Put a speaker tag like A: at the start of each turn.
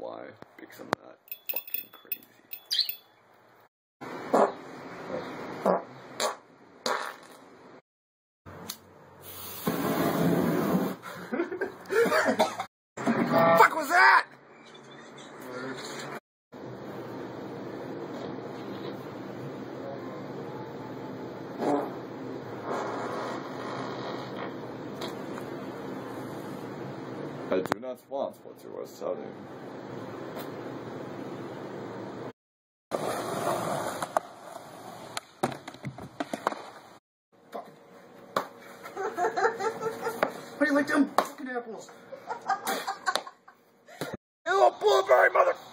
A: Why? Because I'm not fucking crazy. Fuck was that? I do not want what you are selling. How do you like them fucking apples? You little blueberry mother...